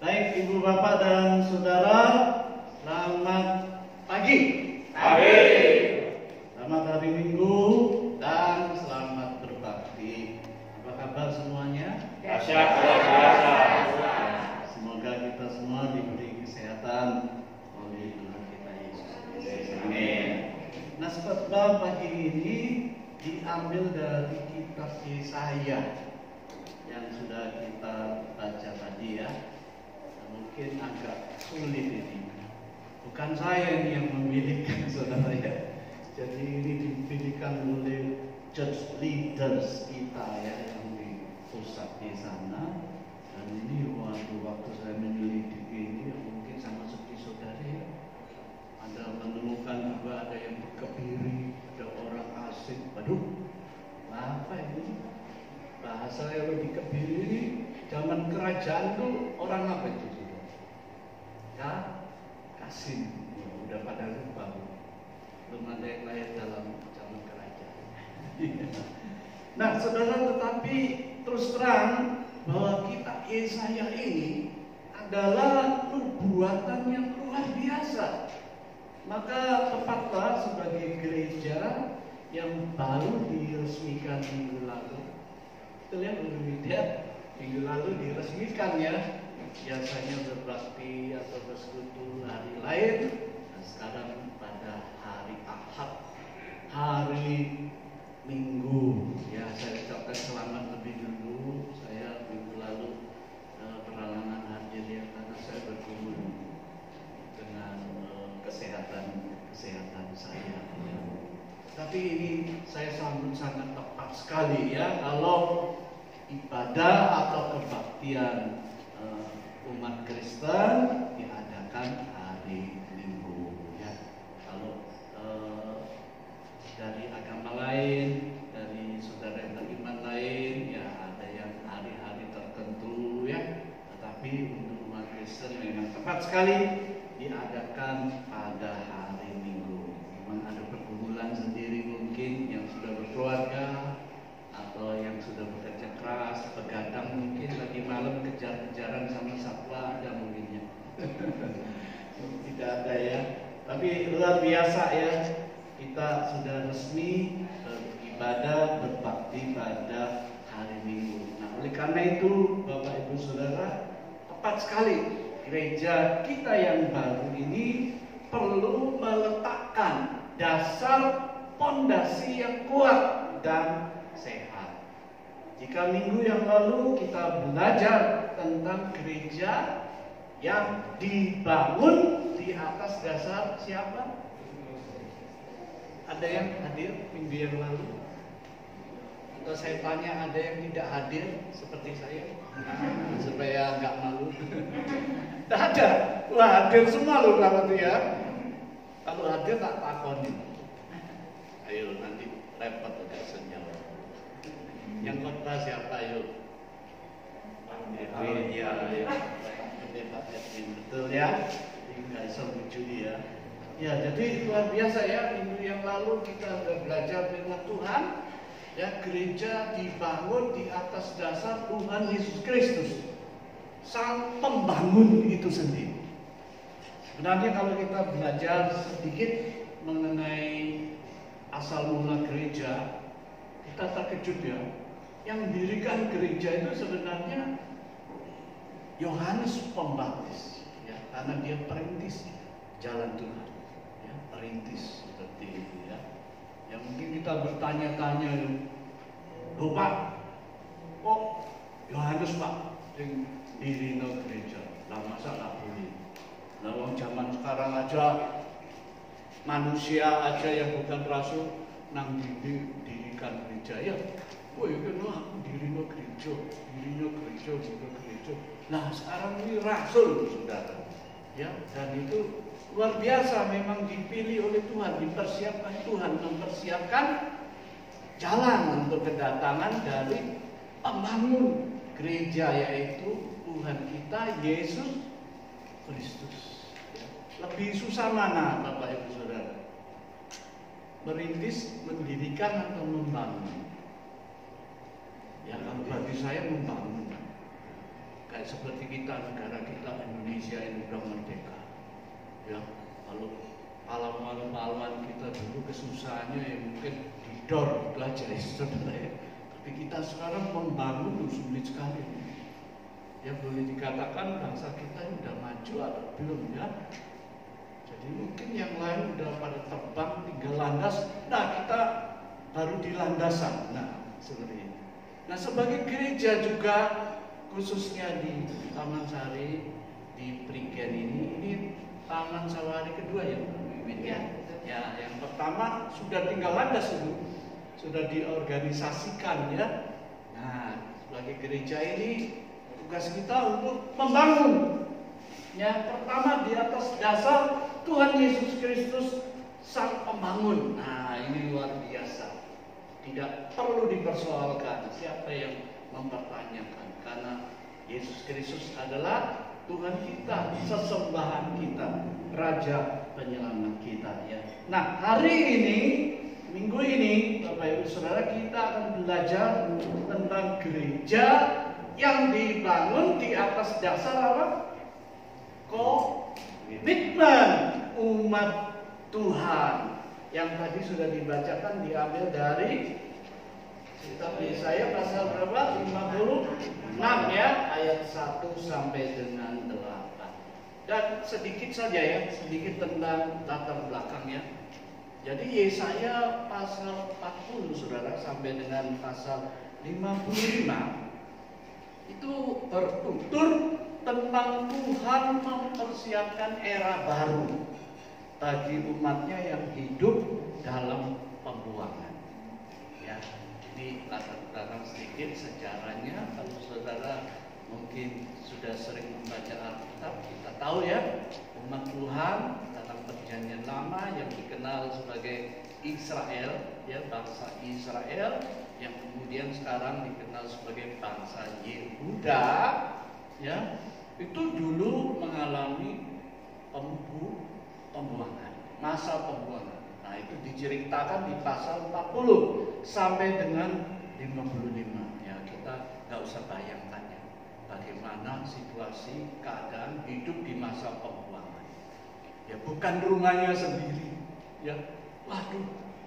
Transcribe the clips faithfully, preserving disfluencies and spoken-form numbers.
Baik Ibu Bapak dan Saudara, selamat pagi. Pagi. Selamat hari Minggu dan selamat berbakti. Apa kabar semuanya? Dahsyat luar biasa. Semoga kita semua diberi kesehatan oleh Tuhan kita Yesus Kristus. Amin. Nah, khotbah pagi ini diambil dari kitab Yesaya yang sudah kita baca tadi ya. Mungkin agak sulit ini. Bukan saya ini yang memilihkan saudara ya. Jadi ini dipilihkan oleh church leaders kita ya yang di pusat di sana. Dan ini waktu waktu saya menyelidiki ini mungkin sama seperti saudara ya. Anda menemukan juga ada yang berkebiri, ada orang asing. Waduh, apa ini? Bahasa yang lebih kebiri zaman kerajaan tuh orang apa itu? Ya, kasih, ya, udah pada lupa, belum ada yang lahir dalam zaman kerajaan. Nah, saudara, tetapi terus terang bahwa kitab Yesaya ini adalah nubuatan yang luar biasa. Maka tepatlah sebagai gereja yang baru diresmikan minggu lalu. Kita lihat di media minggu lalu diresmikan ya. Biasanya berbakti atau bersekutu hari lain. Nah, sekarang pada hari Ahad, hari Minggu. Ya, saya ucapkan selamat lebih dulu. Saya minggu lalu eh, berhalangan hadir ya karena saya bergumul dengan eh, kesehatan kesehatan saya. Ya. Tapi ini saya sambut sangat tepat sekali ya kalau ibadah atau kebaktian umat Kristen diadakan hari Minggu ya. Kalau eh, dari agama lain, dari saudara yang beriman lain ya ada yang hari-hari tertentu ya. Tetapi untuk umat Kristen memang tepat sekali diadakan pada hari Minggu. Memang ada pergumulan sendiri mungkin yang sudah berkeluarga atau yang sudah bekerja keras, begadang mungkin lagi malam kejar-kejaran sama satwa ada mungkinnya. Tidak ada ya. Tapi luar biasa ya. Kita sudah resmi beribadah berbakti pada hari Minggu. Nah, oleh karena itu Bapak Ibu Saudara, tepat sekali gereja kita yang baru ini perlu meletakkan dasar pondasi yang kuat dan sehat. Jika minggu yang lalu kita belajar tentang gereja yang dibangun di atas dasar siapa? Ada yang hadir minggu yang lalu? Atau saya tanya ada yang tidak hadir seperti saya? Supaya nggak malu. Tidak ada. Wah, hadir semua loh kalau itu ya. Kalau hadir tak takoni. Ayo nanti repot agak senjata. Yang khotbah siapa yuk? Edwin ya, ya. Pendeta Edwin betul ya. Jadi nggak bisa lucu dia. Ya, jadi luar biasa ya. Minggu yang lalu kita sudah belajar firman Tuhan. Ya, gereja dibangun di atas dasar Tuhan Yesus Kristus, Sang Pembangun itu sendiri. Sebenarnya kalau kita belajar sedikit mengenai asal mula gereja, kita terkejut ya. Yang mendirikan gereja itu sebenarnya Yohanes Pembaptis, ya, karena dia perintis jalan Tuhan, ya, perintis seperti itu ya. Yang mungkin kita bertanya-tanya, loh Pak, kok Yohanes Pak yang dirino gereja? Lah masa nggak boleh? Nah, wong zaman sekarang aja manusia aja yang bukan rasul nang dirikan gereja ya. Oh ya kan aku dirino gereja, dirino gereja, dirino gereja. Nah sekarang ini rasul saudara, ya, dan itu luar biasa memang dipilih oleh Tuhan, dipersiapkan Tuhan, mempersiapkan jalan untuk kedatangan dari pembangun gereja yaitu Tuhan kita Yesus Kristus. Lebih susah mana Bapak Ibu Saudara? Merintis, mendirikan atau membangun? Ya kalau bagi saya membangun. kayak seperti kita, negara kita Indonesia ini udah merdeka. Ya, kalau pahlawan-pahlawan kita dulu kesusahannya ya mungkin didor itu aja ya saudara ya. Tapi kita sekarang membangun sulit sekali. Ya boleh dikatakan bangsa kita ini udah maju atau belum ya. Jadi mungkin yang lain udah pada terbang tinggal landas. Nah kita baru di landasan. Nah seperti ini. Nah sebagai gereja juga khususnya di Taman Sari di Prigen ini, ini Taman Sawari kedua ya, ya. Ya yang pertama sudah tinggal landas dulu, sudah diorganisasikan ya. Nah sebagai gereja ini tugas kita untuk membangun. Ya, pertama di atas dasar Tuhan Yesus Kristus sang pembangun. Nah, ini luar biasa. Tidak perlu dipersoalkan siapa yang mempertanyakan, karena Yesus Kristus adalah Tuhan kita, sesembahan kita, Raja Penyelamat kita ya. Nah, hari ini, minggu ini, Bapak Ibu Saudara, kita akan belajar tentang gereja yang dibangun di atas dasar apa? Komitmen umat Tuhan. Yang tadi sudah dibacakan diambil dari kitab Yesaya pasal berapa? lima puluh enam ya, ayat satu sampai dengan delapan. Dan sedikit saja ya, sedikit tentang latar belakangnya. Jadi Yesaya pasal empat puluh Saudara sampai dengan pasal lima puluh lima itu bertutur tentang Tuhan mempersiapkan era baru bagi umatnya yang hidup dalam pembuangan. Ya, ini latar belakang sedikit sejarahnya. Kalau saudara mungkin sudah sering membaca Alkitab, kita tahu ya, umat Tuhan dalam Perjanjian Lama yang dikenal sebagai Israel, ya bangsa Israel, yang kemudian sekarang dikenal sebagai bangsa Yehuda, ya itu dulu mengalami pembu, pembuangan, masa pembuangan. Nah itu diceritakan di pasal empat puluh sampai dengan lima puluh lima. Ya kita nggak usah bayangkan ya bagaimana situasi keadaan hidup di masa pembuangan. Ya bukan rumahnya sendiri, ya waduh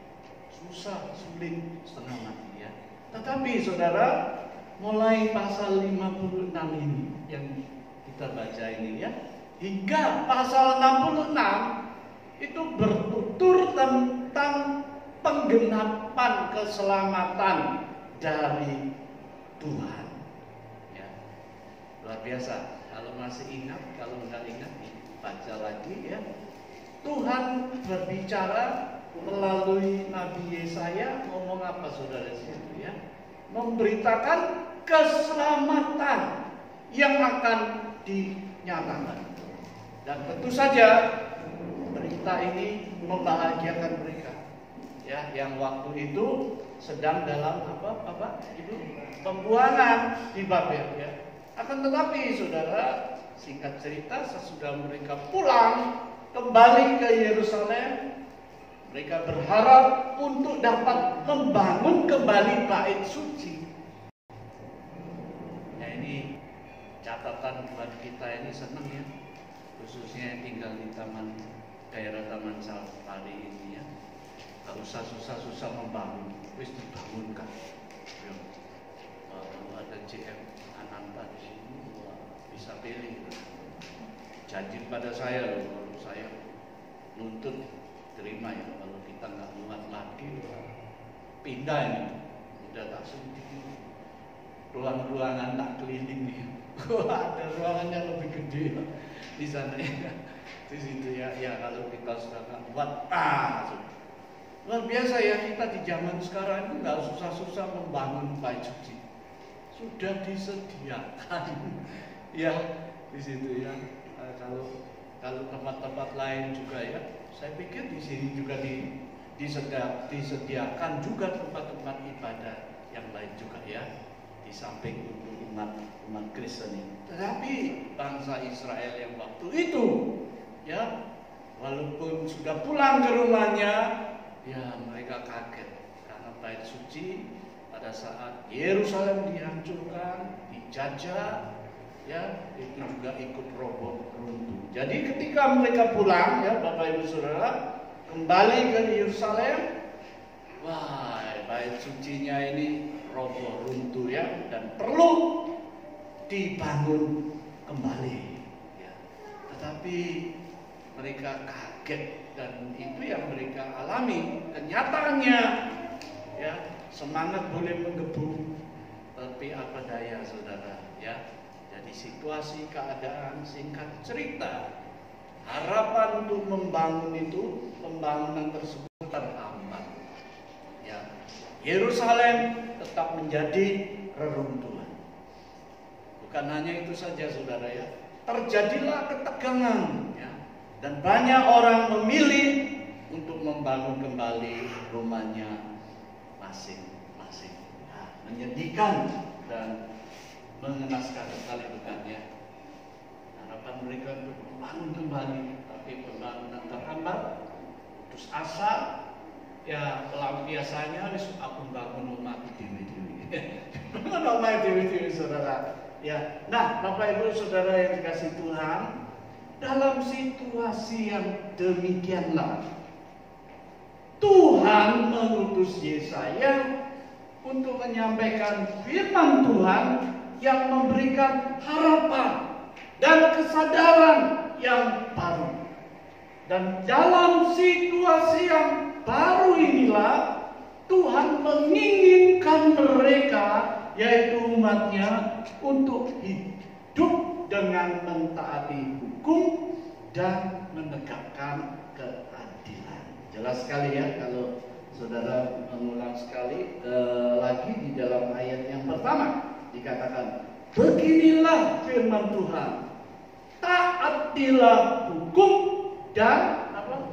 susah, sulit, setengah mati ya. Tetapi saudara, mulai pasal lima puluh enam ini yang kita baca ini ya, hingga pasal enam puluh enam itu bertutur tentang penggenapan keselamatan dari Tuhan. Ya, luar biasa. Kalau masih ingat, kalau nggak ingat, baca lagi ya. Tuhan berbicara melalui Nabi Yesaya, ngomong apa saudara situ ya? Memberitakan keselamatan yang akan dinyatakan. Dan tentu saja berita ini membahagiakan mereka, ya, yang waktu itu sedang dalam apa, apa, itu pembuangan di Babel, ya. Akan tetapi, saudara, singkat cerita, sesudah mereka pulang kembali ke Yerusalem, mereka berharap untuk dapat membangun kembali bait suci. Ya ini catatan buat kita ini senang ya, khususnya yang tinggal di taman daerah Taman Sari ini ya. Gak usah susah-susah membangun, wis dibangunkan. Ya. Kalau ada J M Ananta di sini, bisa pilih. Janji pada saya loh, kalau saya nuntut terima ya, kalau kita nggak muat lagi pindah ini, udah tak sedikit ruang-ruangan tak keliling nih. Ada ruangan yang lebih gede di sana ya, di situ ya. Ya kalau kita sudah nggak muat, ah luar biasa ya, kita di zaman sekarang itu nggak susah-susah membangun bait suci, sudah disediakan ya di situ ya. Nah, kalau kalau tempat-tempat lain juga ya, saya pikir di sini juga di, disedia, disediakan juga tempat-tempat ibadah yang lain juga ya, di samping untuk umat umat Kristen ini. Tetapi bangsa Israel yang waktu itu ya, walaupun sudah pulang ke rumahnya, ya mereka kaget karena bait suci pada saat Yerusalem dihancurkan, dijajah, ya itu juga ikut roboh runtuh. Jadi ketika mereka pulang, ya Bapak Ibu Saudara, kembali ke Yerusalem, wah bait sucinya ini roboh runtuh ya, dan perlu dibangun kembali. Ya. Tetapi mereka kaget dan itu yang mereka alami. Kenyataannya, ya semangat boleh menggebu, tapi apa daya saudara, ya. Jadi situasi keadaan singkat cerita, harapan untuk membangun itu, pembangunan tersebut terhambat. Ya, Yerusalem tetap menjadi reruntuhan. Bukan hanya itu saja saudara ya, terjadilah ketegangan ya, dan banyak orang memilih untuk membangun kembali rumahnya masing-masing. Nah, menyedihkan dan mengenaskan sekali bukan ya. Harapan mereka untuk membangun kembali, tapi pembangunan terhambat, putus asa. Ya, pelampiasannya wis aku bangun rumah dewi-dewi. Bangun rumah dewi-dewi saudara. Ya, nah Bapak Ibu Saudara yang dikasih Tuhan, dalam situasi yang demikianlah Tuhan mengutus Yesaya untuk menyampaikan firman Tuhan yang memberikan harapan dan kesadaran yang baru. Dan dalam situasi yang baru inilah Tuhan menginginkan mereka, yaitu umatnya, untuk hidup dengan mentaati hukum dan menegakkan keadilan. Jelas sekali ya kalau saudara mengulang sekali eh, lagi di dalam ayat yang pertama. Dikatakan, beginilah firman Tuhan, taatilah hukum dan apa?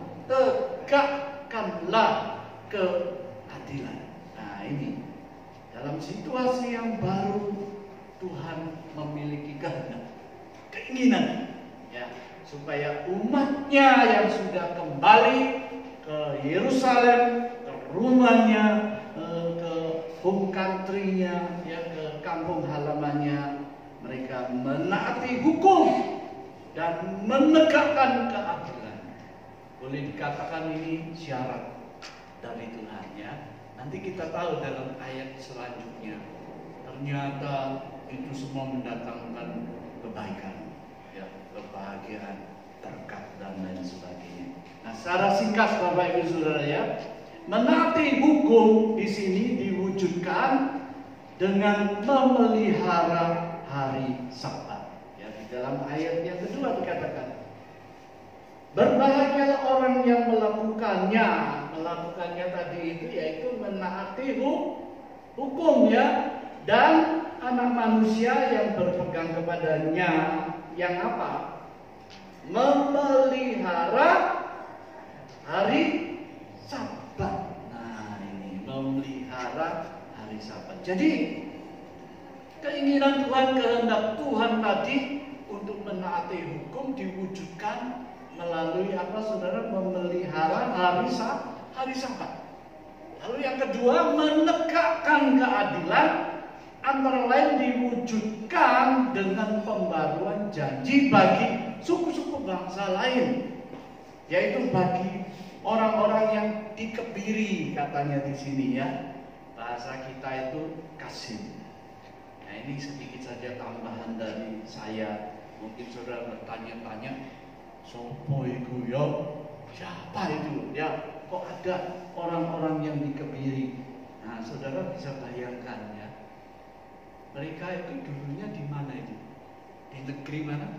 Tegakkanlah keadilan. Nah ini dalam situasi yang baru Tuhan memiliki kehendak, keinginan, ya supaya umatnya yang sudah kembali ke Yerusalem, ke rumahnya, ke home country-nya, ya ke kampung halamannya, mereka menaati hukum dan menegakkan keadilan. Boleh dikatakan ini syarat dari Tuhan ya. Nanti kita tahu dalam ayat selanjutnya, ternyata itu semua mendatangkan kebaikan, ya, kebahagiaan, berkat dan lain sebagainya. Nah, secara singkat Bapak Ibu Saudara ya, menaati hukum di sini diwujudkan dengan memelihara hari Sabat. Ya, di dalam ayat yang kedua dikatakan, berbahagialah orang yang melakukannya. Melakukannya tadi itu yaitu menaati hukum ya, dan anak manusia yang berpegang kepadanya yang apa? Memelihara hari Sabat. Nah ini memelihara hari Sabat. Jadi keinginan Tuhan, kehendak Tuhan tadi untuk menaati hukum diwujudkan melalui apa saudara? Memelihara hari Sabat. Hari Sabat. Lalu yang kedua, menegakkan keadilan, antara lain diwujudkan dengan pembaruan janji bagi suku-suku bangsa lain, yaitu bagi orang-orang yang dikebiri, katanya di sini ya. Bahasa kita itu kasih. Nah ini sedikit saja tambahan dari saya. Mungkin saudara bertanya-tanya, sopo iku ya? Siapa itu? Ya, kok ada orang-orang yang dikebiri? Nah, saudara bisa bayangkan ya. Mereka itu dulunya di mana itu? Di negeri mana?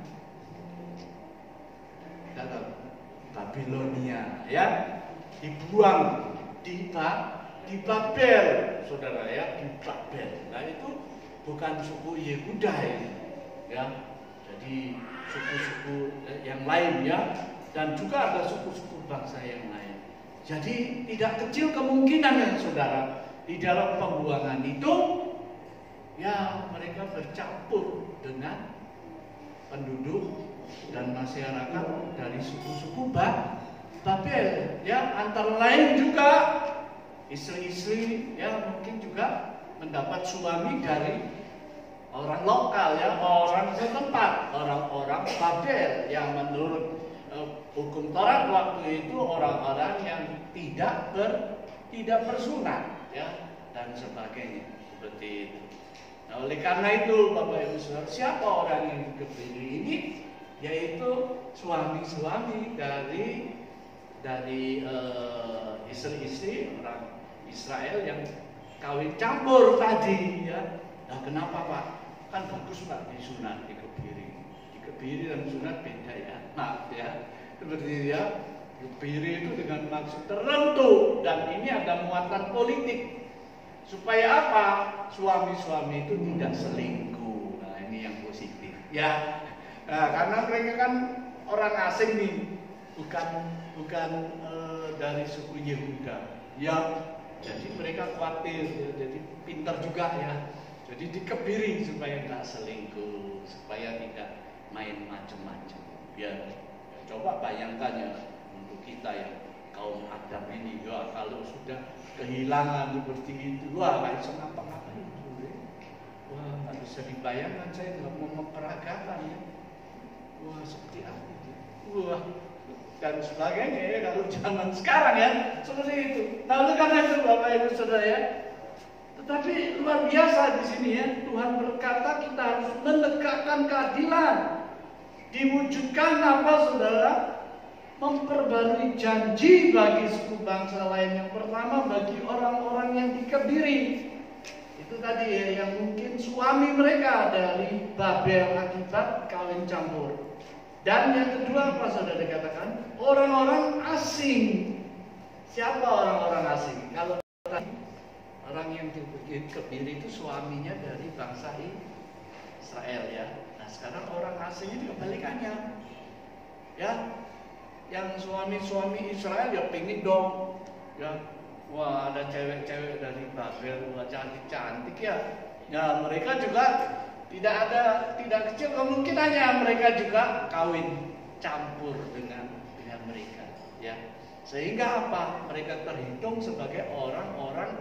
Dalam Babilonia, ya. Dibuang di di Babel, saudara ya, di Babel. Nah itu bukan suku Yehuda ini, ya. Jadi suku-suku yang lain ya. Dan juga ada suku-suku bangsa yang lain. Jadi tidak kecil kemungkinan ya saudara, di dalam pembuangan itu ya mereka bercampur dengan penduduk dan masyarakat dari suku-suku Babel ya, antara lain juga istri-istri ya mungkin juga mendapat suami dari orang orang lokal ya, orang setempat, orang-orang Babel yang menurut uh, hukum Taurat waktu itu orang-orang yang tidak ber, tidak bersunat ya dan sebagainya seperti itu. Nah, oleh karena itu Bapak Ibu Saudara, siapa orang yang dikebiri ini? Yaitu suami-suami dari dari uh, istri-istri orang Israel yang kawin campur tadi ya. Nah, kenapa Pak? Kan bagus Pak disunat, dikebiri. Dikebiri dan sunat beda ya. Maaf ya. Seperti ya, dikebiri itu dengan maksud tertentu dan ini ada muatan politik. Supaya apa? Suami-suami itu tidak selingkuh. Nah, ini yang positif ya. Nah, karena mereka kan orang asing nih, bukan bukan e, dari suku Yehuda. Ya, jadi mereka khawatir, ya, jadi pintar juga ya. Jadi dikebiri supaya nggak selingkuh, supaya tidak main macam-macam. Biar coba bayangkan ya untuk kita ya kaum Adam ini, ya kalau sudah kehilangan seperti itu, wah nggak bisa ngapa-ngapain. Wah nggak bisa dibayangkan, saya nggak mau memperagakan ya. Wah seperti apa itu? Wah dan sebagainya ya kalau zaman sekarang ya seperti itu. Nah oleh karena itu Bapak Ibu Saudara ya, tetapi luar biasa di sini ya, Tuhan berkata kita harus menegakkan keadilan, diwujudkan apa saudara? Memperbarui janji bagi suku bangsa lain. Yang pertama bagi orang-orang yang dikebiri. Itu tadi ya, yang mungkin suami mereka dari Babel akibat kawin campur. Dan yang kedua apa saudara dikatakan? Orang-orang asing. Siapa orang-orang asing? Kalau orang yang dikebiri itu suaminya dari bangsa Israel ya. Nah sekarang orang asing itu kebalikannya. Ya, yang suami-suami Israel ya pengen dong. Ya, wah ada cewek-cewek dari Babel, wah cantik-cantik ya. Ya mereka juga tidak ada, tidak kecil kemungkinannya mereka juga kawin campur dengan dengan mereka. Ya, sehingga apa? Mereka terhitung sebagai orang-orang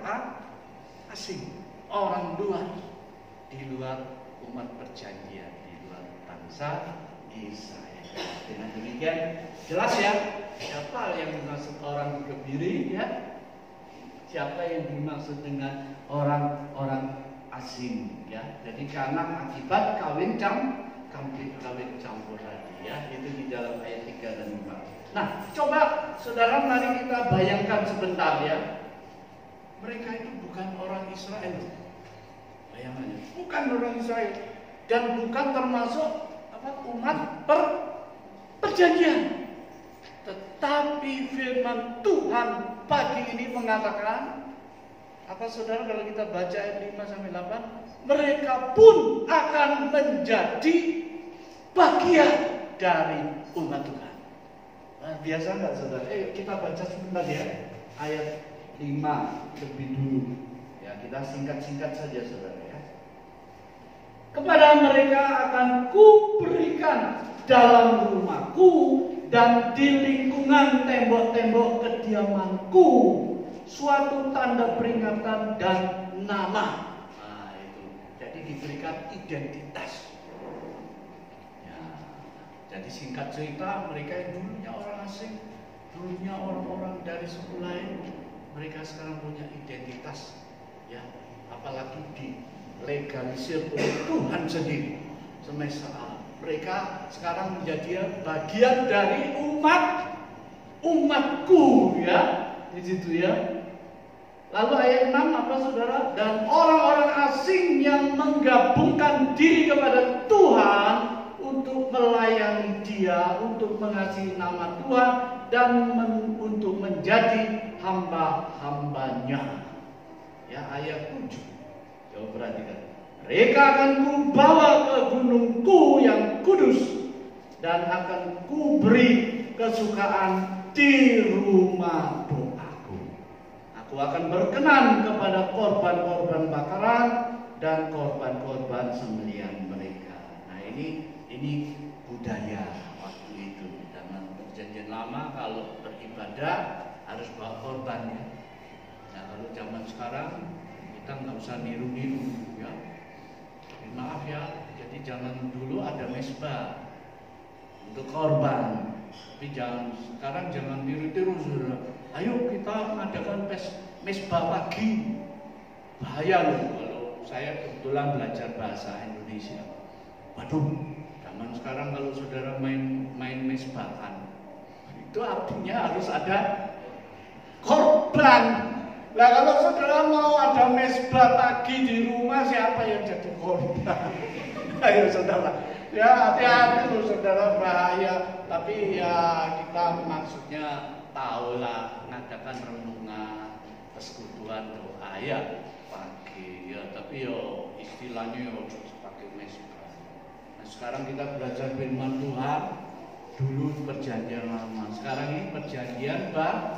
asing, orang luar, di luar umat perjanjian, di luar bangsa Israel. Dengan demikian jelas ya siapa yang dimaksud orang dikebiri ya, siapa yang dimaksud dengan orang-orang asing ya. Jadi karena akibat kawin cam kawin kawin campur tadi ya, itu di dalam ayat tiga dan empat. Nah coba saudara mari kita bayangkan sebentar ya, mereka itu bukan orang Israel, bayangannya bukan orang Israel dan bukan termasuk apa umat per perjanjian. Tetapi firman Tuhan pagi ini mengatakan apa saudara, kalau kita baca ayat lima sampai delapan, mereka pun akan menjadi bagian dari umat Tuhan. Nah, biasa enggak saudara? Eh kita baca sebentar ya ayat lima lebih dulu. Ya kita singkat-singkat saja saudara ya. Kepada mereka akan kuberikan dalam rumahku dan di lingkungan tembok-tembok kediamanku suatu tanda peringatan dan nama. Nah itu, jadi diberikan identitas. Ya, jadi singkat cerita mereka yang dulunya orang asing, dulunya orang-orang dari suku lain, mereka sekarang punya identitas. Ya, apalagi dilegalisir oleh Tuhan sendiri semesta alam. Mereka sekarang menjadi bagian dari umat umatku ya, di situ ya. Lalu ayat enam apa saudara? Dan orang-orang asing yang menggabungkan diri kepada Tuhan untuk melayani Dia, untuk mengasihi nama Tuhan dan men untuk menjadi hamba-hambanya. Ya ayat tujuh. Coba perhatikan. Mereka akan kubawa ke gunungku yang kudus dan akan kuberi kesukaan di rumah doaku. Aku akan berkenan kepada korban-korban bakaran dan korban-korban sembelihan mereka. Nah ini ini budaya waktu itu. Dalam perjanjian lama kalau beribadah harus bawa korban ya. Nah kalau zaman sekarang kita nggak usah niru-niru ya. Maaf ya, Jadi zaman dulu ada mezbah untuk korban. Tapi jangan sekarang jangan tiru-tiru saudara. Ayo kita mengadakan mezbah pagi. Bahaya loh kalau saya kebetulan belajar bahasa Indonesia. Waduh, zaman sekarang kalau saudara main main mezbahan, itu artinya harus ada korban. Nah kalau saudara mau ada mezbah pagi di rumah, siapa yang jadi korban? Ayo saudara, ya hati-hati loh saudara, bahaya. Tapi ya kita maksudnya tahulah mengadakan renungan, persekutuan doa ya pagi ya. Tapi yo istilahnya yo pakai mezbah. Nah sekarang kita belajar firman Tuhan. Dulu perjanjian lama, sekarang ini perjanjian baru.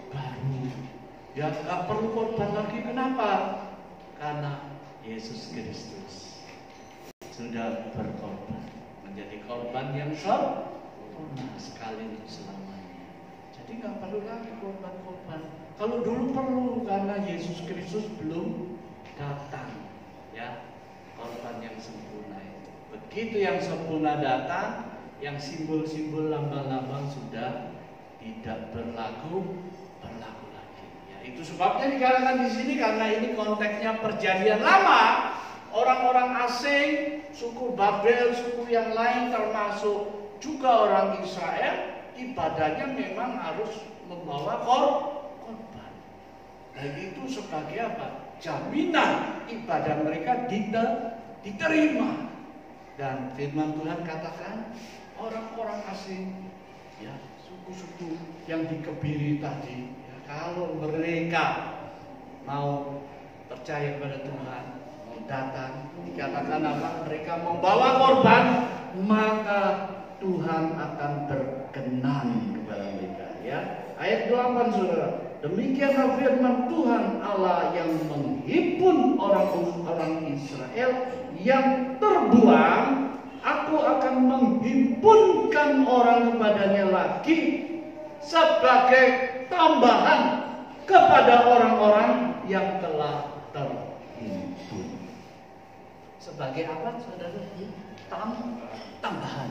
Ya gak perlu korban lagi, kenapa? Karena Yesus Kristus sudah berkorban, menjadi korban yang sempurna sekali untuk selamanya. Jadi gak perlu lagi korban-korban. Kalau dulu perlu, karena Yesus Kristus belum datang, ya korban yang sempurna itu. Begitu yang sempurna datang, yang simbol-simbol lambang-lambang sudah tidak berlaku berlaku lagi. Ya, itu sebabnya dikatakan di sini karena ini konteksnya perjanjian lama. Orang-orang asing, suku Babel, suku yang lain termasuk juga orang Israel, ibadahnya memang harus membawa korban. Dan itu sebagai apa? Jaminan ibadah mereka diterima. Dan firman Tuhan katakan orang-orang asing, ya suku-suku yang dikebiri tadi, ya, kalau mereka mau percaya kepada Tuhan, mau datang, dikatakan apa? Mereka membawa korban, maka Tuhan akan berkenan kepada mereka. Ya, ayat delapan saudara. Demikianlah firman Tuhan Allah yang menghimpun orang-orang Israel yang terbuang. Aku akan menghimpunkan orang kepadanya lagi sebagai tambahan kepada orang-orang yang telah terhimpun. Sebagai apa saudara? Tam, tambahan.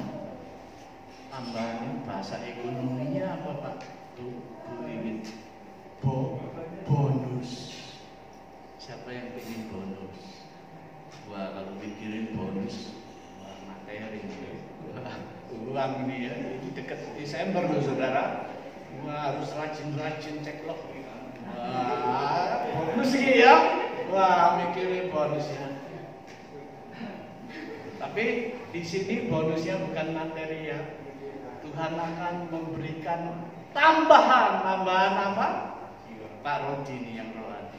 Tambahan bahasa ekonominya apa Pak? Tuh, ini Bo, bonus. Siapa yang ingin bonus? Wah kalau mikirin bonus, wah materi uang nih ya, ini dekat Desember loh saudara. Wah harus rajin-rajin cek log. Wah bonus sih ya. Wah mikirin bonus ya. Tapi di sini bonusnya bukan materi ya. Tuhan akan memberikan tambahan, tambahan apa? Pak Rodi ini yang rohani.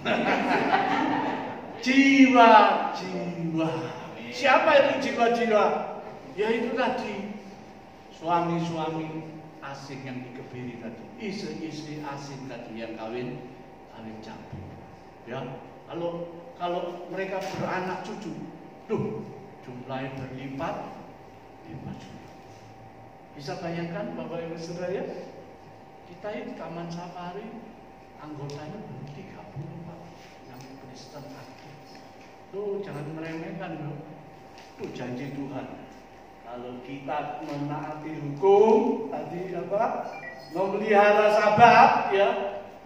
Jiwa-jiwa. Siapa itu jiwa-jiwa? Ya itu tadi suami-suami asing yang dikebiri tadi, istri-istri asing tadi yang kawin kawin campur. Ya, kalau kalau mereka beranak cucu, duh jumlahnya berlipat lipat. Bisa bayangkan Bapak Ibu Saudara ya? Kita ini Taman Safari anggotanya baru tiga puluh Pak, yang Kristen aktif. Tuh jangan meremehkan loh. Tuh janji Tuhan. Kalau kita menaati hukum tadi apa? Memelihara sabat ya.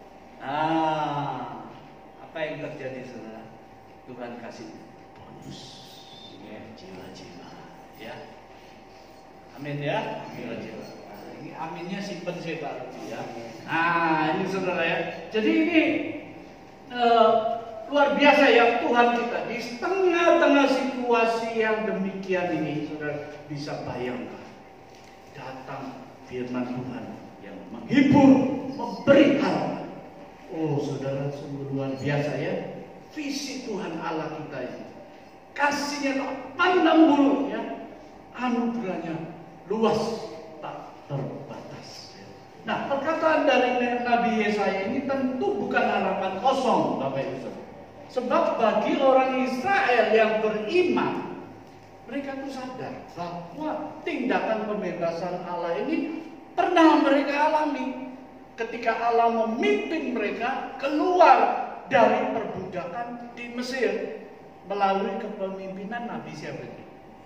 Nah, apa yang terjadi saudara? Tuhan kasih bonus ya, jiwa-jiwa ya. Amin ya. Jiwa-jiwa. Nah, ini aminnya simpen sih Pak ya. Nah, ini saudara ya. Jadi ini uh, luar biasa ya Tuhan kita di tengah-tengah situasi yang demikian ini, saudara bisa bayangkan datang firman Tuhan yang menghibur, memberi harapan. Oh, saudara sungguh luar biasa ya visi Tuhan Allah kita ini. Kasihnya tak pandang bulu ya, anugerahnya luas tak terbatas. Nah, perkataan dari Nabi Yesaya ini tentu bukan harapan kosong, Bapak Ibu. Sebab bagi orang Israel yang beriman, mereka itu sadar bahwa tindakan pembebasan Allah ini pernah mereka alami ketika Allah memimpin mereka keluar dari perbudakan di Mesir melalui kepemimpinan Nabi siapa itu?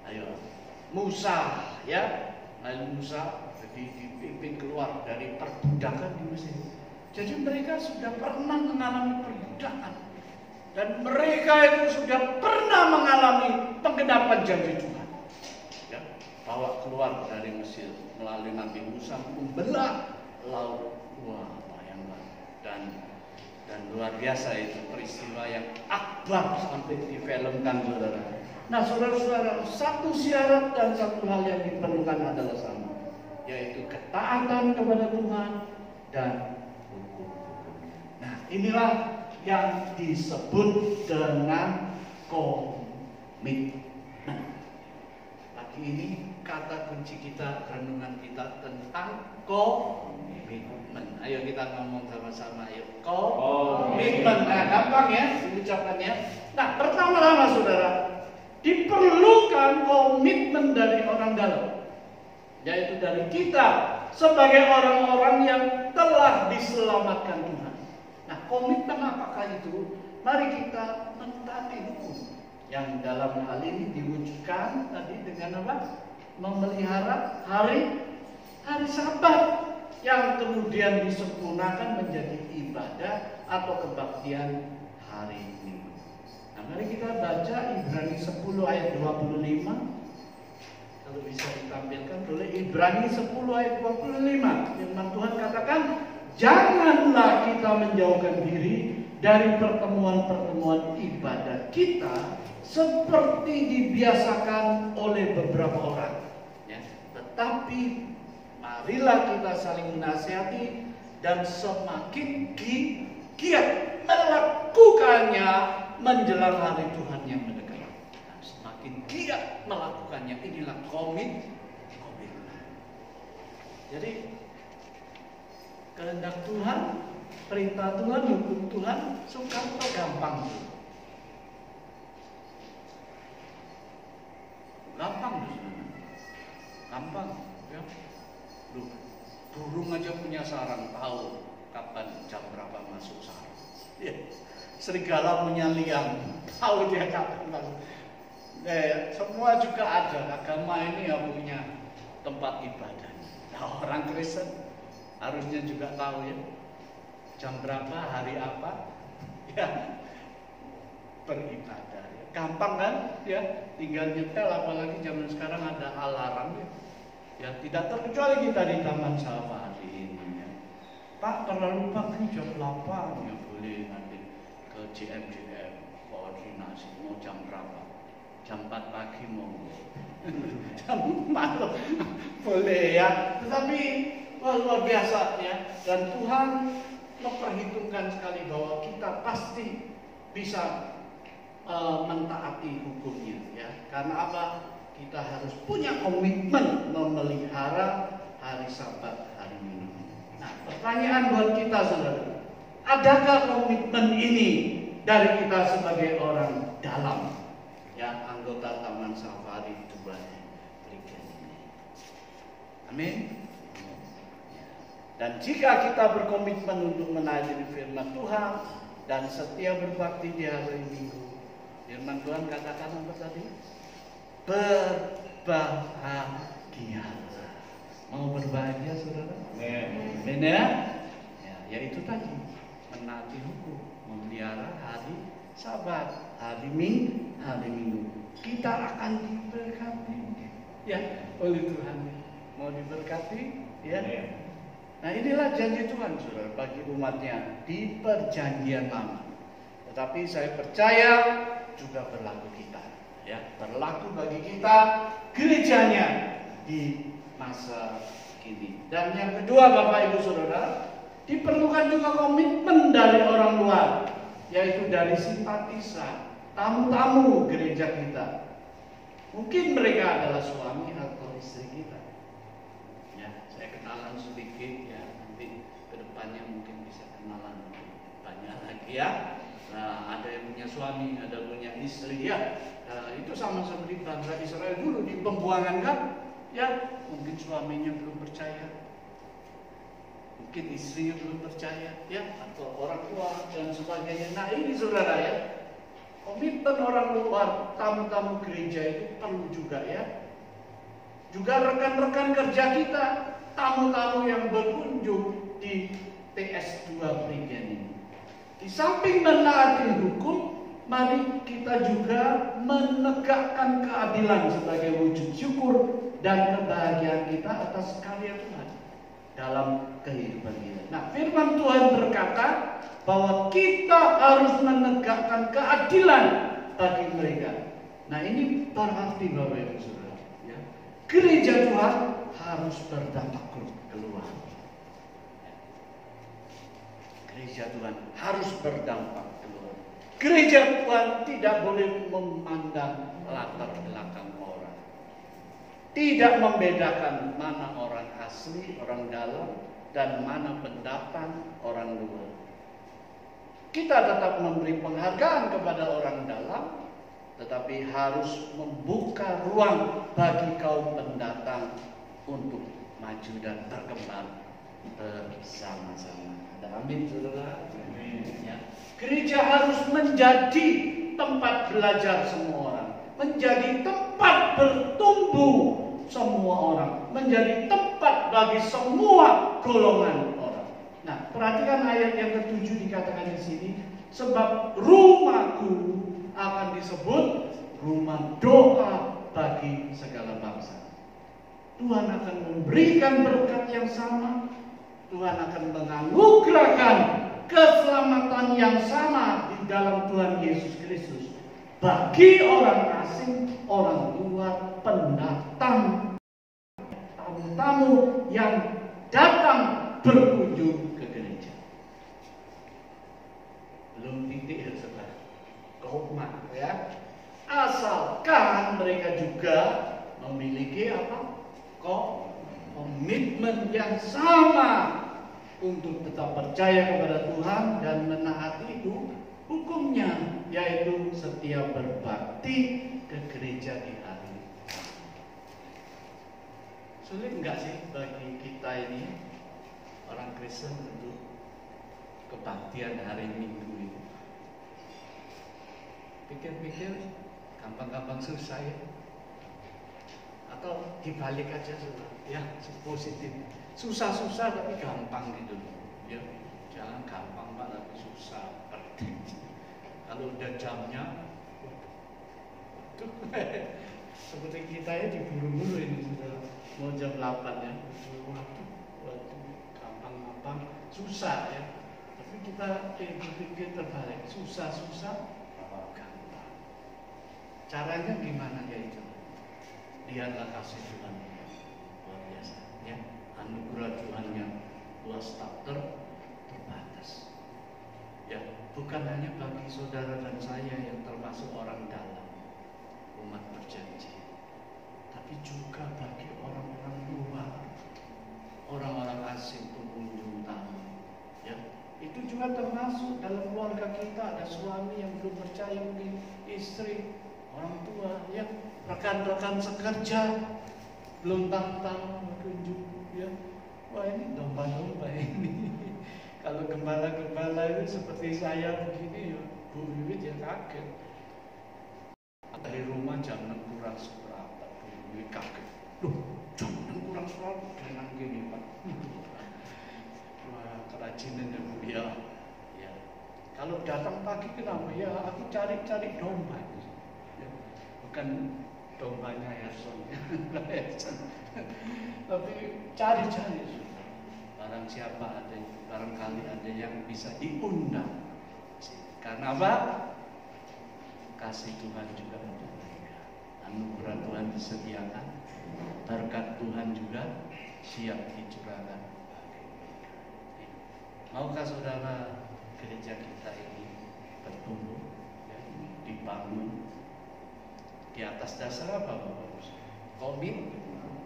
Ayo, Musa, ya, Nabi Musa dipimpin keluar dari perbudakan di Mesir. Jadi mereka sudah pernah mengalami perbudakan, dan mereka itu sudah pernah mengalami penggenapan janji Tuhan. Ya, bawa keluar dari Mesir melalui Nabi Musa membelah laut. Wah, bayangkan. Dan dan luar biasa itu peristiwa yang akbar sampai difilmkan, saudara. Nah, saudara-saudara, satu syarat dan satu hal yang diperlukan adalah sama, yaitu ketaatan kepada Tuhan dan hukum. Nah, inilah yang disebut dengan komitmen. Pagi ini kata kunci kita, renungan kita tentang komitmen. Ayo kita ngomong sama-sama, ayo komitmen. Nah, gampang ya diucapkannya. Nah, pertama-tama saudara, diperlukan komitmen dari orang dalam, yaitu dari kita sebagai orang-orang yang telah diselamatkan Tuhan. Nah, komitmen apakah itu? Mari kita mentaati hukum yang dalam hal ini diwujudkan tadi dengan apa? Memelihara hari hari Sabat yang kemudian disempurnakan menjadi ibadah atau kebaktian hari Minggu. Nah, mari kita baca Ibrani sepuluh ayat dua puluh lima. Kalau bisa ditampilkan boleh. Ibrani sepuluh ayat dua puluh lima. Firman Tuhan katakan, janganlah kita menjauhkan diri dari pertemuan-pertemuan ibadah kita seperti dibiasakan oleh beberapa orang, ya. Tetapi marilah kita saling menasihati dan semakin giat melakukannya menjelang hari Tuhan yang mendekat. Nah, semakin giat melakukannya, inilah komit komitmen. Jadi kehendak Tuhan, perintah Tuhan, hukum Tuhan, sukar atau gampang? Gampang, gampang, ya. Loh, burung aja punya sarang, tahu kapan jam berapa masuk sarang. Ya. Serigala punya liang, tahu dia kapan masuk. Eh, semua juga ada, agama ini yang punya tempat ibadah. Nah, orang Kristen harusnya juga tahu ya, jam berapa, hari apa, ya, beribadah. Ya. Gampang kan, ya, tinggal nyetel. Apalagi zaman sekarang ada alarm ya. Ya, tidak terkecuali kita di Taman Safari ini. Ya. Pak, terlalu pagi jam delapan ya, boleh nanti ke J M J M koordinasi mau jam berapa? Jam empat pagi mau. Jam empat boleh ya. Tetapi wah, luar biasa ya. Dan Tuhan memperhitungkan sekali bahwa kita pasti bisa uh, mentaati hukumnya ya. Karena apa? Kita harus punya komitmen memelihara hari Sabat, hari Minggu. Nah, pertanyaan buat kita saudara, adakah komitmen ini dari kita sebagai orang dalam, ya, anggota Taman Safari dua berikut ini? Amin. Dan jika kita berkomitmen untuk menaati firman Tuhan dan setia berbakti di hari Minggu, firman Tuhan katakan apa tadi? Berbahagialah. Mau berbahagia saudara? Amin ya? Ya, yaitu tadi menaati hukum, memelihara hari Sabat, hari Minggu, hari Minggu. Kita akan diberkati ya oleh Tuhan. Mau diberkati ya? Nah, inilah janji Tuhan saudara bagi umatnya di perjanjian lama. Tetapi saya percaya juga berlaku kita, ya, berlaku bagi kita gerejanya di masa kini. Dan yang kedua Bapak Ibu Saudara, diperlukan juga komitmen dari orang luar, yaitu dari simpatisan, tamu-tamu gereja kita. Mungkin mereka adalah suami atau istri kita. Ya, saya kenalan sedikit ya, nanti kedepannya mungkin bisa kenalan banyak lagi ya. Nah, ada yang punya suami, ada yang punya istri ya. Nah, itu sama seperti bangsa Israel dulu di pembuangan kan? Ya, mungkin suaminya belum percaya, mungkin istrinya belum percaya, ya, atau orang tua dan sebagainya. Nah, ini saudara ya, Komitmen orang luar, tamu-tamu gereja itu perlu juga ya. Juga rekan-rekan kerja kita, tamu-tamu yang berkunjung di T S dua Prigen ini. Di samping menaati hukum, mari kita juga menegakkan keadilan sebagai wujud syukur dan kebahagiaan kita atas karya Tuhan dalam kehidupan kita. Nah, firman Tuhan berkata bahwa kita harus menegakkan keadilan bagi mereka. Nah, ini berarti Bapak Ibu Saudara, ya, gereja Tuhan harus berdampak keluar. Gereja Tuhan harus berdampak keluar. Gereja Tuhan tidak boleh memandang latar belakang orang. Tidak membedakan mana orang asli, orang dalam, dan mana pendatang, orang luar. Kita tetap memberi penghargaan kepada orang dalam, tetapi harus membuka ruang bagi kaum pendatang untuk maju dan berkembang bersama-sama. Ada amin, saudara? Amin. Ya. Gereja harus menjadi tempat belajar semua orang, menjadi tempat bertumbuh semua orang, menjadi tempat bagi semua golongan orang. Nah, perhatikan ayat yang ketujuh dikatakan di sini, sebab rumahku akan disebut rumah doa bagi segala bangsa. Tuhan akan memberikan berkat yang sama, Tuhan akan menganugerahkan keselamatan yang sama di dalam Tuhan Yesus Kristus bagi orang asing, orang luar, pendatang, tamu-tamu yang datang berkunjung ke gereja. Belum titik ya saudara, kehormat ya. Asalkan mereka juga memiliki apa? Komitmen yang sama untuk tetap percaya kepada Tuhan dan menaati itu hukumnya, yaitu setia berbakti ke gereja di hari. Sulit enggak sih bagi kita ini orang Kristen untuk kebaktian hari Minggu itu? Pikir-pikir gampang-gampang susah ya, atau dibalik aja sudah ya, positif. Susah-susah tapi gampang gitu ya. Jangan gampang Pak tapi susah. Kalau udah jamnya waduh, seperti kita ya diburu-buru ini sudah mau jam delapan ya. Waduh, waduh, gampang-gampang susah ya. Tapi kita pikir-pikir terbalik, susah-susah gampang. Caranya gimana ya itu? Lihatlah kasih Tuhan luar biasa ya. Anugerah Tuhan yang luas tak terbatas. Ya, bukan hanya bagi saudara dan saya yang termasuk orang dalam umat berjanji, tapi juga bagi orang-orang luar, orang-orang asing, pengunjung tamu. Ya, itu juga termasuk dalam keluarga kita. Ada suami yang belum percaya, mungkin istri, orang tua, ya, rekan-rekan sekerja belum tahu-tahu berkunjung. Ya, wah ini domba-domba ini. Kalau gembala-gembala itu seperti saya begini ya, Bu Wiwit ya kaget. Dari rumah jam enam kurang seberapa, Bu Wiwit kaget. Loh, jam enam kurang seberapa, dengan gini Pak. Wah, kerajinan ya Bu ya. Ya. Kalau datang pagi kenapa? Ya, aku cari-cari domba. Ya. Bukan dombanya Yason, tapi cari-cari. Barang siapa ada, barangkali ada yang bisa diundang. Karena apa? Kasih Tuhan juga untuk mereka. Anugerah Tuhan disediakan, berkat Tuhan juga siap dicurahkan bagi mereka. Maukah saudara gereja kita ini bertumbuh, ya, dibangun di atas dasar apa Bapak Ibu? Komitmen.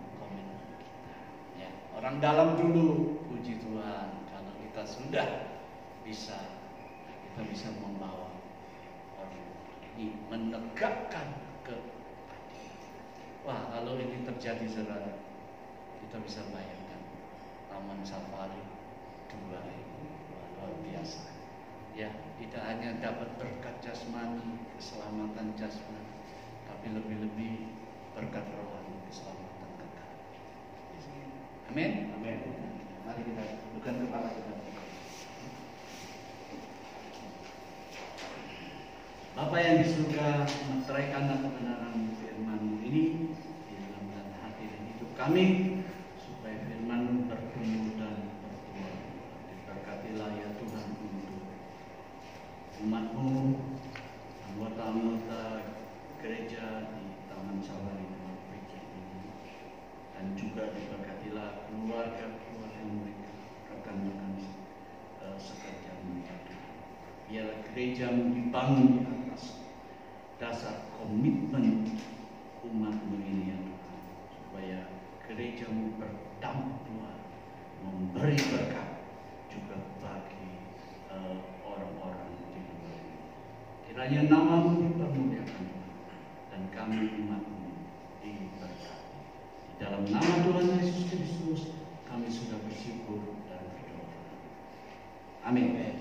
Ya, orang dalam dulu, puji Tuhan, kalau kita sudah bisa, kita bisa membawa orang ini menegakkan keadilan. Wah, kalau ini terjadi saudara, kita bisa bayangkan Taman Safari dua ini luar biasa. ya, tidak hanya dapat berkat jasmani, keselamatan jasmani, tapi lebih-lebih berkat rohani, keselamatan kekal. Amin. Amin. Mari kita tundukkan kepala kita. Bapa yang di surga, meteraikanlah kebenaran firman ini di dalam dan hati dan hidup kami, supaya firman bertumbuh dan bertumbuh. Diberkatilah ya Tuhan untuk umat-Mu, anggota-anggota gereja di Taman Sawari ini, dan juga diberkatilah keluarga-keluarga mereka, rekan-rekan uh, sekerja mereka. Biarlah gereja-Mu dibangun di atas dasar komitmen umat-Mu ini ya Tuhan, supaya gereja-Mu berdampak luar, memberi berkat juga bagi uh, orang-orang di luar ini. Kiranya nama-Mu dipermuliakan dan kami umat-Mu diberkati. Di dalam nama Tuhan Yesus Kristus kami sudah bersyukur dan berdoa. Amin.